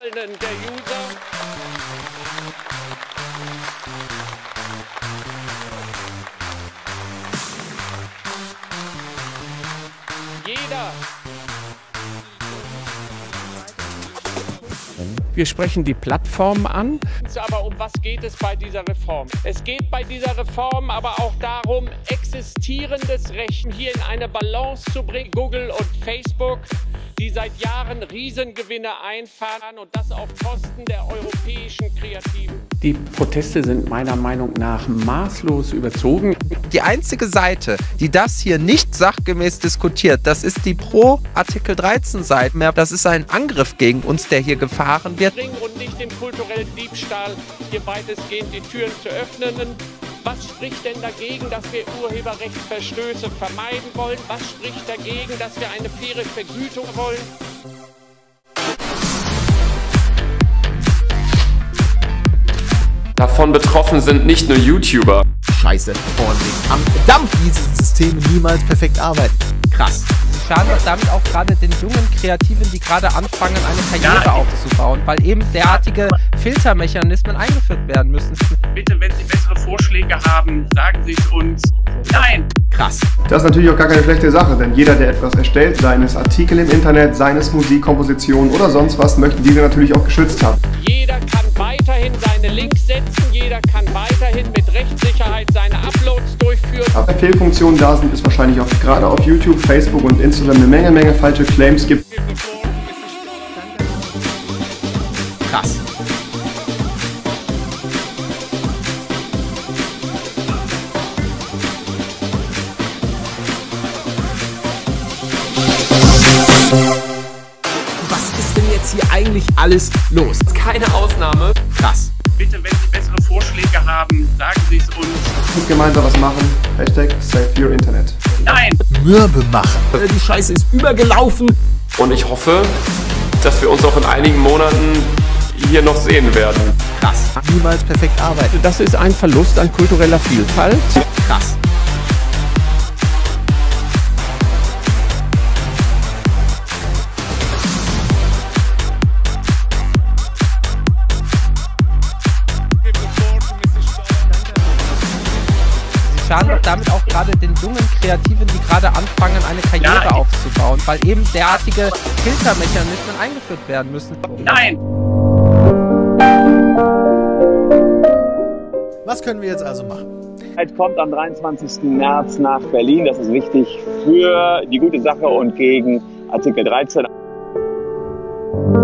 Der User. Jeder. Wir sprechen die Plattformen an. Aber um was geht es bei dieser Reform? Es geht bei dieser Reform aber auch darum, existierendes Recht hier in eine Balance zu bringen. Google und Facebook, die seit Jahren Riesengewinne einfahren und das auf Kosten der europäischen Kreativen. Die Proteste sind meiner Meinung nach maßlos überzogen. Die einzige Seite, die das hier nicht sachgemäß diskutiert, das ist die Pro-Artikel 13 Seite. Das ist ein Angriff gegen uns, der hier gefahren wird. Und nicht dem kulturellen Diebstahl hier weitestgehend die Türen zu öffnen. Was spricht denn dagegen, dass wir Urheberrechtsverstöße vermeiden wollen? Was spricht dagegen, dass wir eine faire Vergütung wollen? Davon betroffen sind nicht nur YouTuber. Scheiße, ordentlich am Dampf diese Systeme niemals perfekt arbeiten. Krass. Sie schaden doch damit auch gerade den jungen Kreativen, die gerade anfangen, eine Karriere aufzubauen, weil eben derartige Filtermechanismen eingeführt werden müssen. Bitte, wenn Sie bessere Vorschläge haben, sagen Sie es uns. Nein! Krass. Das ist natürlich auch gar keine schlechte Sache, denn jeder, der etwas erstellt, seien es Artikel im Internet, seien es Musikkompositionen oder sonst was, möchte diese natürlich auch geschützt haben. Jeder kann weiterhin seine Links setzen, jeder kann weiterhin mit Rechtssicherheit seine Uploads durchführen. Aber Fehlfunktionen da sind, es wahrscheinlich auch gerade auf YouTube, Facebook und Instagram eine Menge falsche Claims gibt. Krass. Was ist denn jetzt hier eigentlich alles los? Keine Ausnahme. Krass. Bitte, wenn Sie bessere Vorschläge haben, sagen Sie es uns. Muss gemeinsam was machen. Hashtag Save Your Internet. Nein! Mürbe machen. Die Scheiße ist übergelaufen. Und ich hoffe, dass wir uns auch in einigen Monaten hier noch sehen werden. Krass. Niemals perfekt arbeiten. Das ist ein Verlust an kultureller Vielfalt. Krass. Sie schaden doch damit auch gerade den jungen Kreativen, die gerade anfangen, eine Karriere aufzubauen, weil eben derartige Filtermechanismen eingeführt werden müssen. Nein! Was können wir jetzt also machen? Es kommt am 23. März nach Berlin. Das ist wichtig für die gute Sache und gegen Artikel 13.